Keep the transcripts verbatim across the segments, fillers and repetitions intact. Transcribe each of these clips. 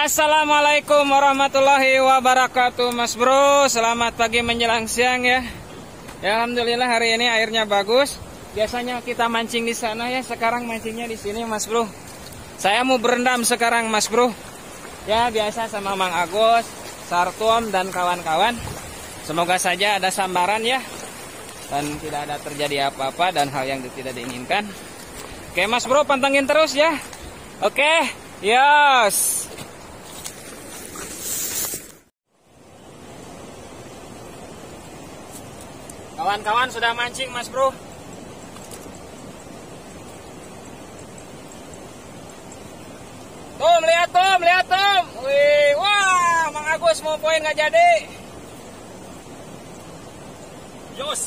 Assalamualaikum warahmatullahi wabarakatuh, Mas Bro. Selamat pagi menjelang siang ya. Ya, alhamdulillah hari ini airnya bagus. Biasanya kita mancing di sana ya, sekarang mancingnya di sini, Mas Bro. Saya mau berendam sekarang, Mas Bro. Ya, biasa sama Mang Agus, Sartum dan kawan-kawan. Semoga saja ada sambaran ya, dan tidak ada terjadi apa-apa dan hal yang tidak diinginkan. Oke, Mas Bro, pantengin terus ya. Oke, yes. Kawan-kawan sudah mancing, Mas Bro. Tuh, lihat tuh, lihat tuh. Wih, wah, Mang Agus mau poin nggak jadi. Jos.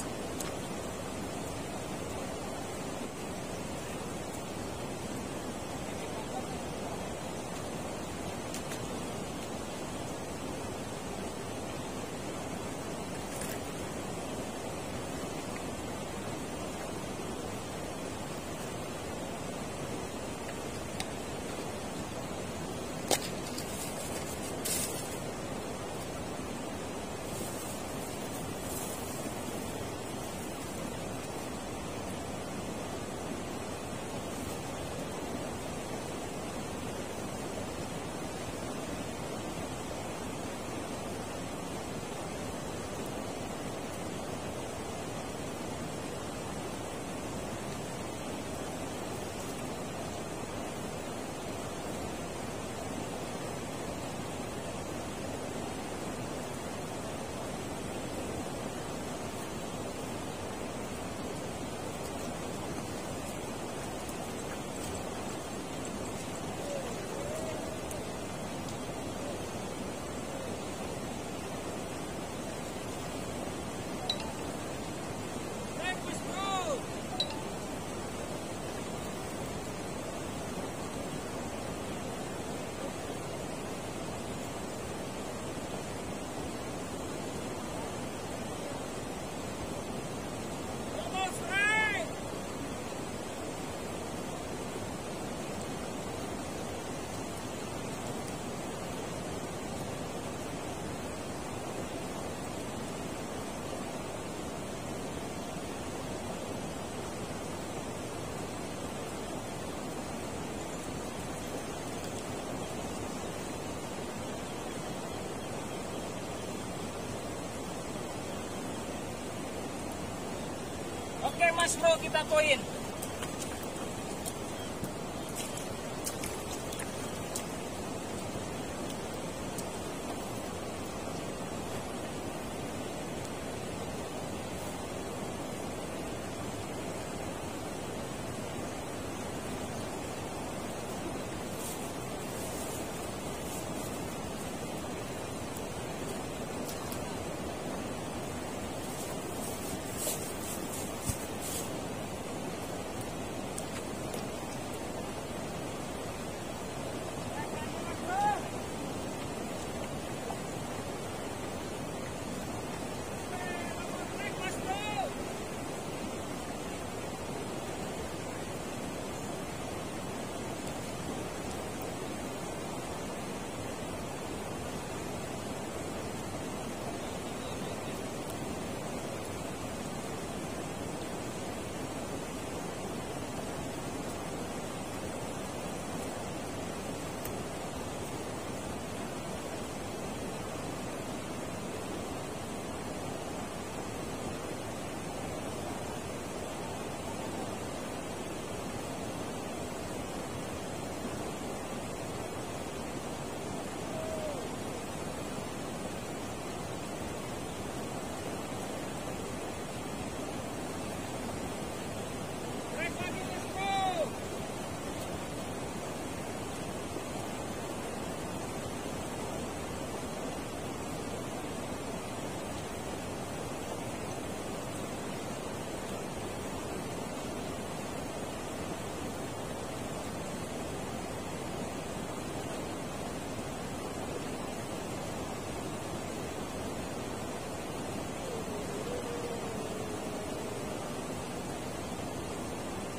Oke, Mas Bro, kita poin.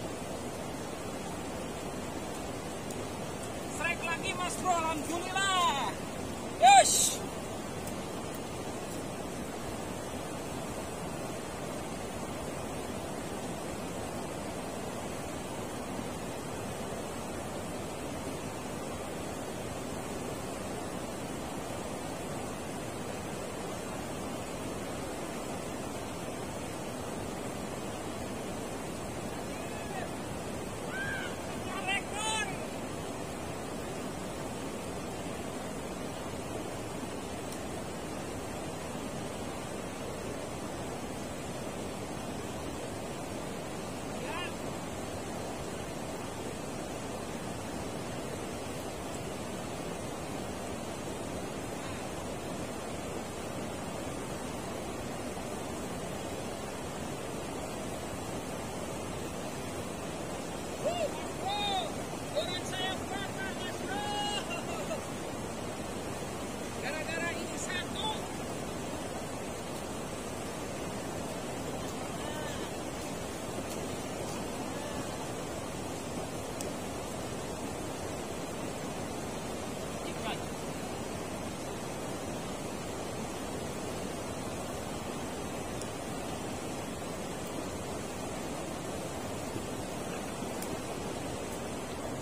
Mas Bro, alhamdulillah.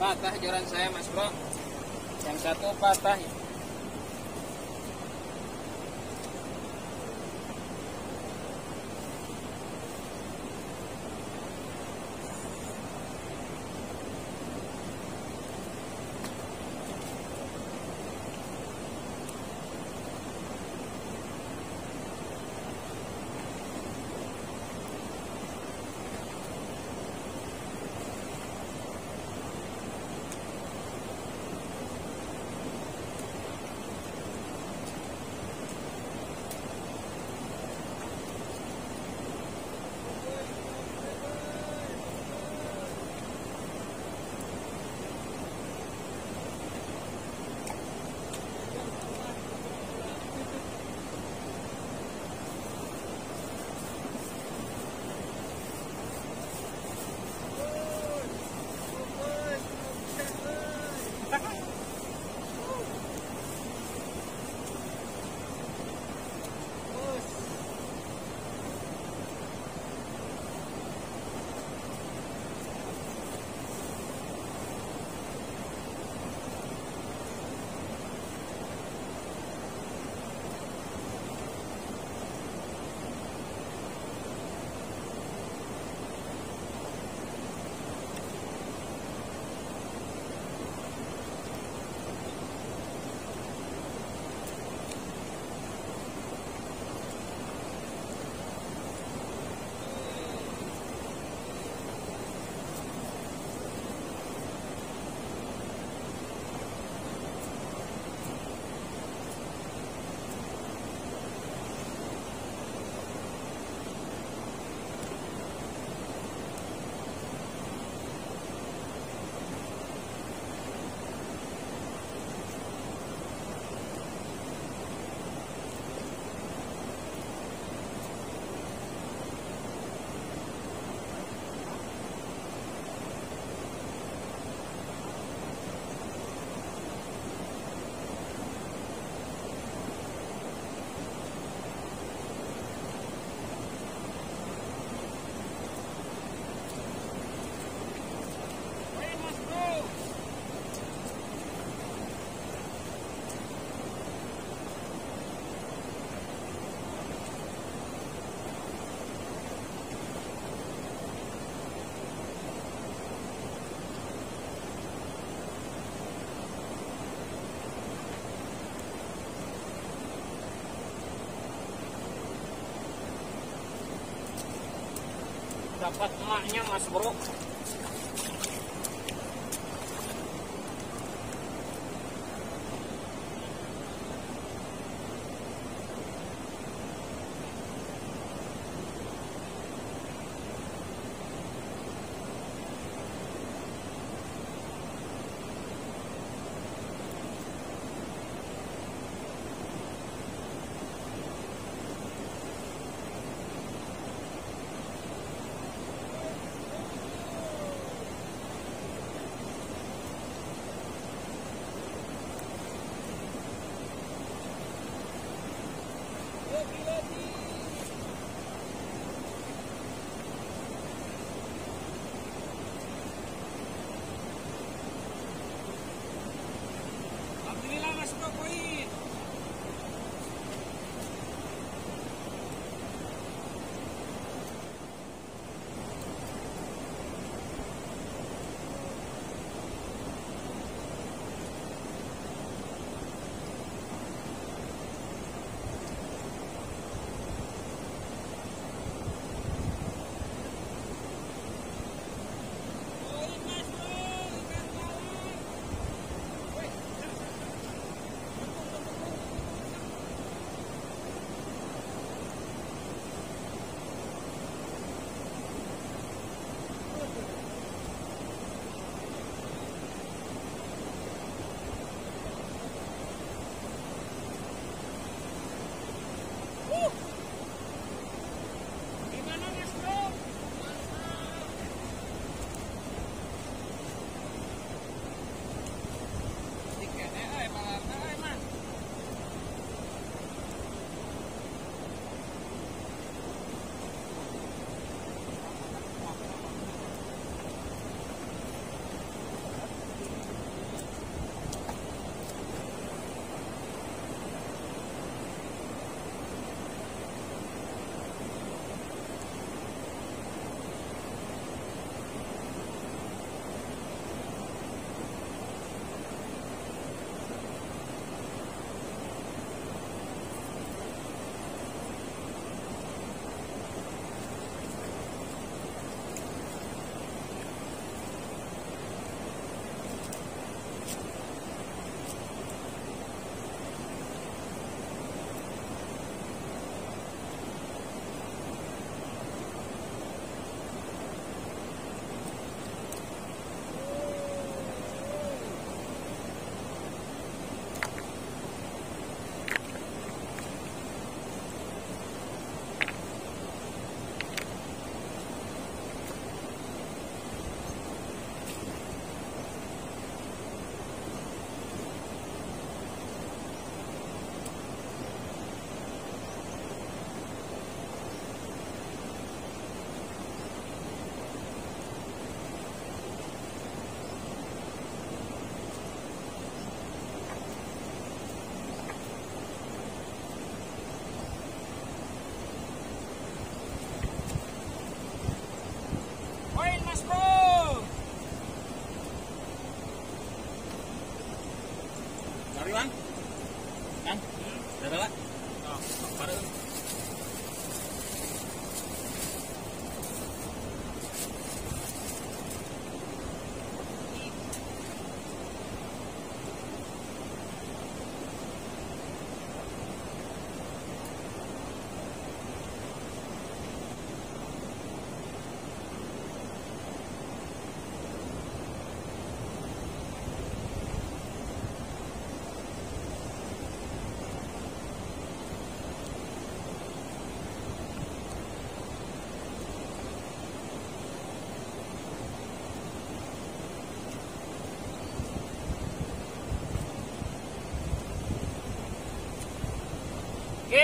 patah joran saya Mas Bro. Yang satu patah. Dapat emaknya Mas Bro.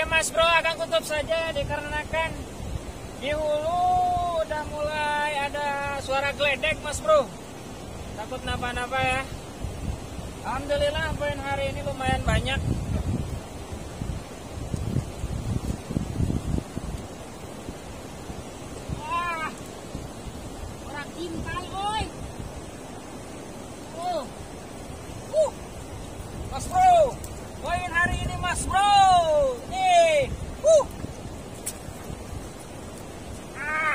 Oke Mas Bro, akan tutup saja dikarenakan di hulu udah mulai ada suara geledek Mas Bro. Takut napa-napa ya. Alhamdulillah poin hari ini lumayan banyak. Wah, orang kintal oi. Oh. Uh. Mas Bro, poin hari ini Mas Bro. Nih. Uh. Ah.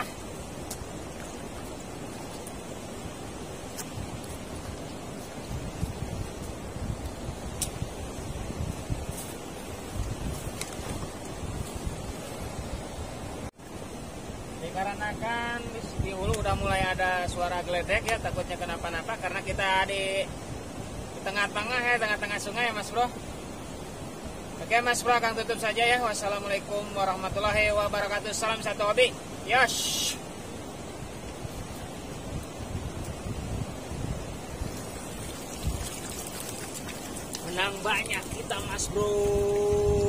Dikarenakan di hulu udah mulai ada suara geledek ya, takutnya kenapa-napa karena kita di di tengah-tengah ya, tengah-tengah sungai ya Mas Bro. Oke Mas Bro, akan tutup saja ya. Wassalamualaikum warahmatullahi wabarakatuh. Salam satu hobi. Yosh. Menang banyak kita Mas Bro.